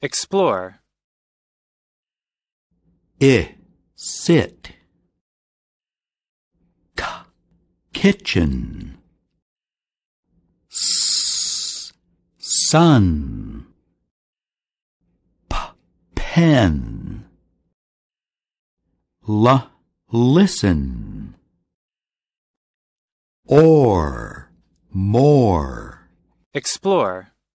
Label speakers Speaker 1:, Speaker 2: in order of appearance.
Speaker 1: Explore.
Speaker 2: Sit. Kitchen. Sun. Pen. Listen. Or, more.
Speaker 1: Explore.